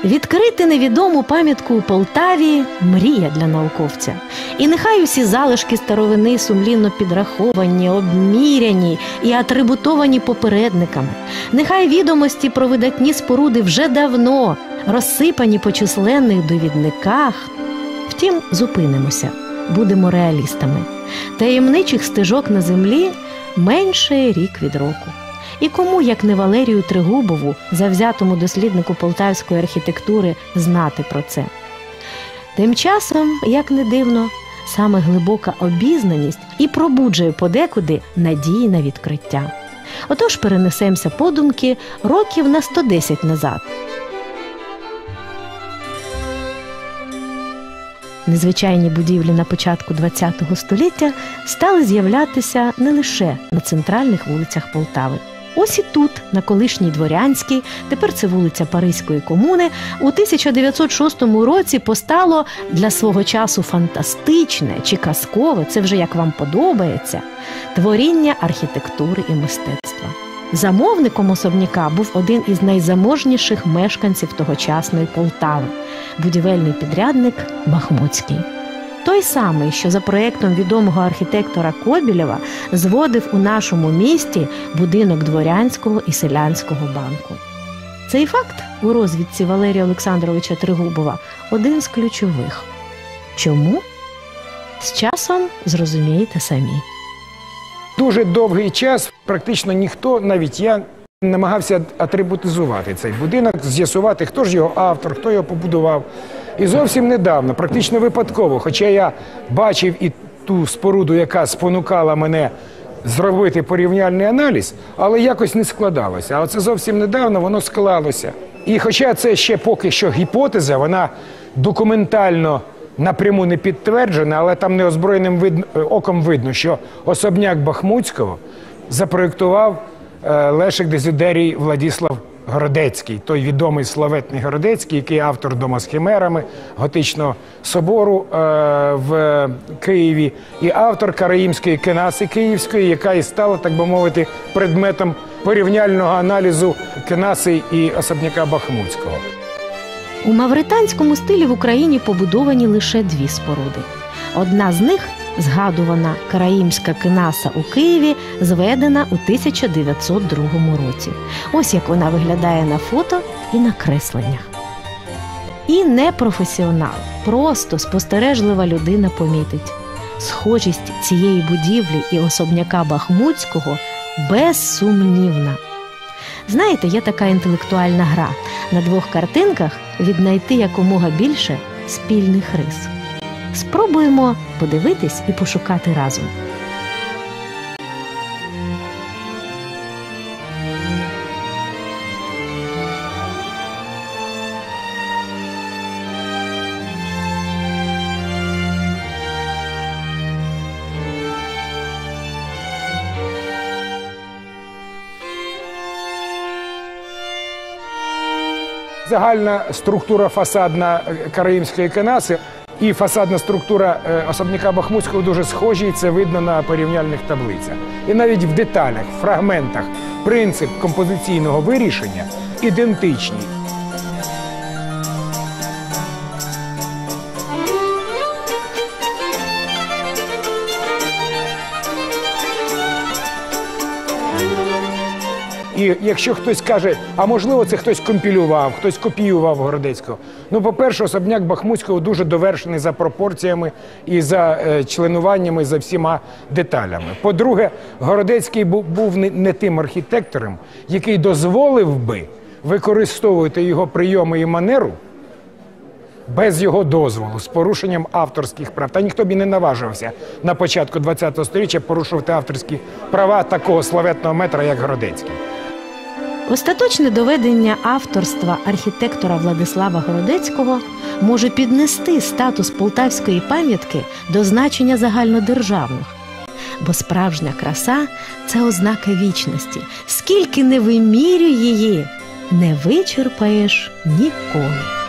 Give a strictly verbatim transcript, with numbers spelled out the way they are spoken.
Відкрити невідому пам'ятку у Полтаві – мрія для науковця. І нехай усі залишки старовини сумлінно підраховані, обміряні і атрибутовані попередниками. Нехай відомості про видатні споруди вже давно розсипані по численних довідниках. Втім, зупинимося, будемо реалістами. Таємничих стежок на землі менше рік від року. І кому, як не Валерію Трегубову, завзятому досліднику полтавської архітектури, знати про це? Тим часом, як не дивно, саме глибока обізнаність і пробуджує подекуди надії на відкриття. Отож перенесемося подумки років на сто десять назад. Незвичайні будівлі на початку ХХ століття стали з'являтися не лише на центральних вулицях Полтави. Ось і тут, на колишній Дворянській, тепер це вулиця Паризької комуни, у тисяча дев'ятсот шостому році постало для свого часу фантастичне чи казкове, це вже як вам подобається, творіння архітектури і мистецтва. Замовником особняка був один із найзаможніших мешканців тогочасної Полтави – будівельний підрядник Бахмутський. Той самий, що за проєктом відомого архітектора Кобілєва зводив у нашому місті будинок Дворянського і Селянського банку. Цей факт у розвідці Валерія Олександровича Трегубова один з ключових. Чому? З часом зрозумієте самі. Дуже довгий час практично ніхто, навіть я, намагався атрибутизувати цей будинок, з'ясувати, хто ж його автор, хто його побудував. І зовсім недавно, практично випадково, хоча я бачив і ту споруду, яка спонукала мене зробити порівняльний аналіз, але якось не складалося. А оце зовсім недавно воно склалося. І хоча це ще поки що гіпотеза, вона документально напряму не підтверджена, але там неозброєним видно, оком видно, що особняк Бахмутського запроєктував е, Лешек Дезидерій Владислав Городецький, той відомий славетний Городецький, який автор «Дома з химерами», готичного собору е, в Києві, і автор Караїмської кенаси київської, яка і стала, так би мовити, предметом порівняльного аналізу кенаси і особняка Бахмутського. У мавританському стилі в Україні побудовані лише дві споруди. Одна з них, згадувана Караїмська кенаса у Києві, зведена у тисяча дев'ятсот другому році. Ось як вона виглядає на фото і на кресленнях. І не професіонал, просто спостережлива людина помітить. Схожість цієї будівлі і особняка Бахмутського безсумнівна. Знаєте, є така інтелектуальна гра – на двох картинках віднайти якомога більше спільних рис. Спробуємо подивитись і пошукати разом. Загальна структура фасадна Караїмської кенаси і фасадна структура особняка Бахмутського дуже схожі, і це видно на порівняльних таблицях. І навіть в деталях, в фрагментах принцип композиційного вирішення ідентичний. І якщо хтось каже, а можливо це хтось компілював, хтось копіював Городецького. Ну, по-перше, особняк Бахмутського дуже довершений за пропорціями і за е, членуваннями, за всіма деталями. По-друге, Городецький був, був не, не тим архітектором, який дозволив би використовувати його прийоми і манеру без його дозволу, з порушенням авторських прав. Та ніхто б і не наважився на початку ХХ століття порушувати авторські права такого славетного метра, як Городецький. Остаточне доведення авторства архітектора Владислава Городецького може піднести статус полтавської пам'ятки до значення загальнодержавних. Бо справжня краса – це ознака вічності. Скільки не вимірюй її, не вичерпаєш ніколи.